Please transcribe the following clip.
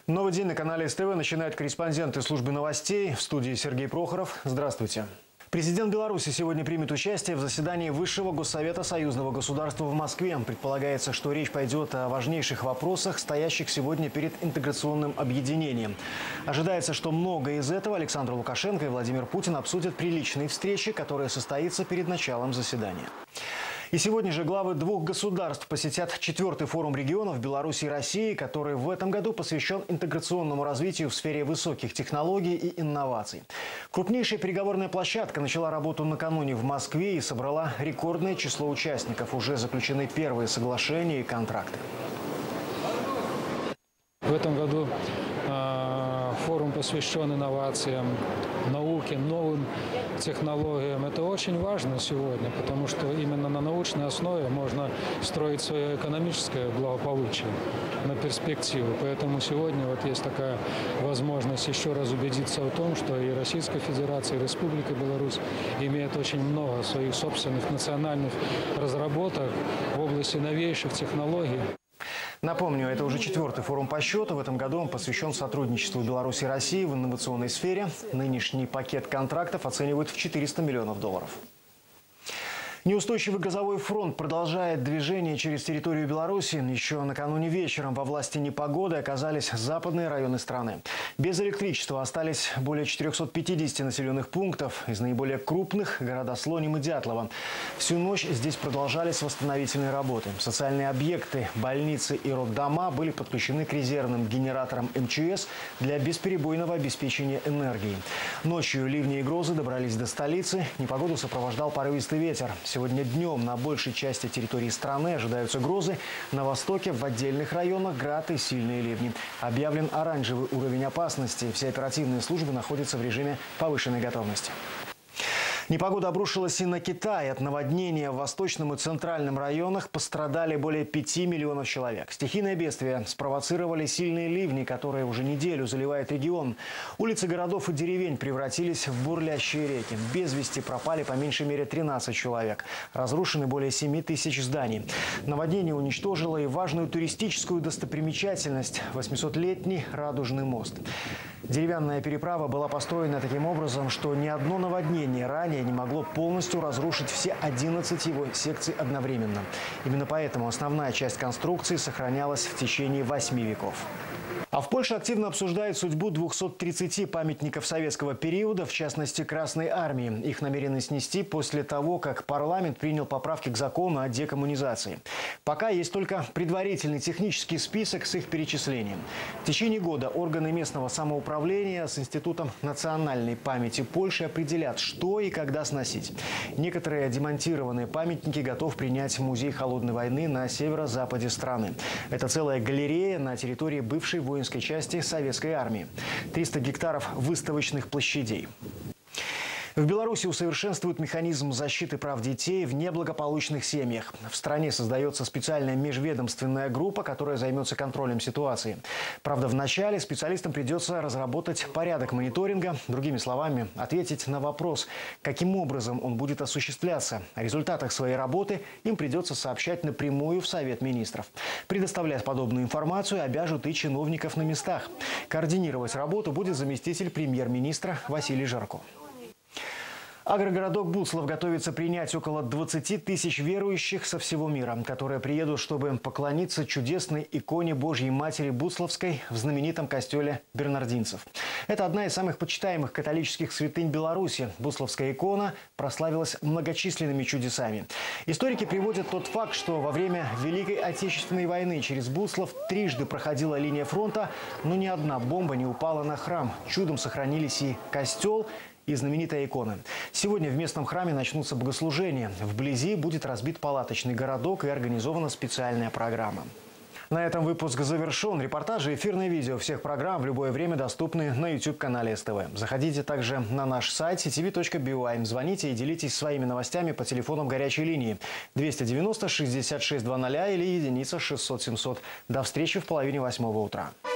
Новый день на канале СТВ начинают корреспонденты службы новостей. В студии Сергей Прохоров. Здравствуйте. Президент Беларуси сегодня примет участие в заседании Высшего Госсовета Союзного государства в Москве. Предполагается, что речь пойдет о важнейших вопросах, стоящих сегодня перед интеграционным объединением. Ожидается, что многое из этого Александр Лукашенко и Владимир Путин обсудят при личной встрече, которая состоится перед началом заседания. И сегодня же главы двух государств посетят 4-й форум регионов Беларуси и России, который в этом году посвящен интеграционному развитию в сфере высоких технологий и инноваций. Крупнейшая переговорная площадка начала работу накануне в Москве и собрала рекордное число участников. Уже заключены первые соглашения и контракты. В этом году форум посвящен инновациям, науке, новым технологиям. Это очень важно сегодня, потому что именно на научной основе можно строить свое экономическое благополучие на перспективу. Поэтому сегодня вот есть такая возможность еще раз убедиться в том, что и Российская Федерация, и Республика Беларусь имеют очень много своих собственных национальных разработок в области новейших технологий. Напомню, это уже 4-й форум по счету. В этом году он посвящен сотрудничеству Беларуси и России в инновационной сфере. Нынешний пакет контрактов оценивают в $400 миллионов. Неустойчивый газовой фронт продолжает движение через территорию Беларуси. Еще накануне вечером во власти непогоды оказались западные районы страны. Без электричества остались более 450 населенных пунктов. Из наиболее крупных – города Слоним и Дятлово. Всю ночь здесь продолжались восстановительные работы. Социальные объекты, больницы и роддома были подключены к резервным генераторам МЧС для бесперебойного обеспечения энергией. Ночью ливни и грозы добрались до столицы. Непогоду сопровождал порывистый ветер. Сегодня днем на большей части территории страны ожидаются грозы. На востоке в отдельных районах град и сильные ливни. Объявлен оранжевый уровень опасности. Все оперативные службы находятся в режиме повышенной готовности. Непогода обрушилась и на Китай. От наводнения в восточном и центральном районах пострадали более 5 миллионов человек. Стихийное бедствие спровоцировали сильные ливни, которые уже неделю заливают регион. Улицы городов и деревень превратились в бурлящие реки. Без вести пропали по меньшей мере 13 человек. Разрушены более 7 тысяч зданий. Наводнение уничтожило и важную туристическую достопримечательность – 800-летний Радужный мост. Деревянная переправа была построена таким образом, что ни одно наводнение ранее не могло полностью разрушить все 11 его секций одновременно. Именно поэтому основная часть конструкции сохранялась в течение 8 веков. А в Польше активно обсуждают судьбу 230 памятников советского периода, в частности Красной Армии. Их намерены снести после того, как парламент принял поправки к закону о декоммунизации. Пока есть только предварительный технический список с их перечислением. В течение года органы местного самоуправления с Институтом национальной памяти Польши определят, что и когда сносить. Некоторые демонтированные памятники готов принять Музей холодной войны на северо-западе страны. Это целая галерея на территории бывшей воинской части советской армии. 300 гектаров выставочных площадей. В Беларуси усовершенствуют механизм защиты прав детей в неблагополучных семьях. В стране создается специальная межведомственная группа, которая займется контролем ситуации. Правда, вначале специалистам придется разработать порядок мониторинга, другими словами, ответить на вопрос, каким образом он будет осуществляться. О результатах своей работы им придется сообщать напрямую в Совет министров. Предоставлять подобную информацию обяжут и чиновников на местах. Координировать работу будет заместитель премьер-министра Василий Жарко. Агрогородок Буцлав готовится принять около 20 тысяч верующих со всего мира, которые приедут, чтобы поклониться чудесной иконе Божьей Матери Буцлавской в знаменитом костеле бернардинцев. Это одна из самых почитаемых католических святынь Беларуси. Буцлавская икона прославилась многочисленными чудесами. Историки приводят тот факт, что во время Великой Отечественной войны через Буцлав трижды проходила линия фронта, но ни одна бомба не упала на храм. Чудом сохранились и костел, и знаменитая икона. Сегодня в местном храме начнутся богослужения. Вблизи будет разбит палаточный городок и организована специальная программа. На этом выпуск завершен. Репортажи и эфирные видео всех программ в любое время доступны на YouTube-канале СТВ. Заходите также на наш сайт ctv.by. Звоните и делитесь своими новостями по телефонам горячей линии 290 66 00 или единица 600 700. До встречи в 7:30 утра.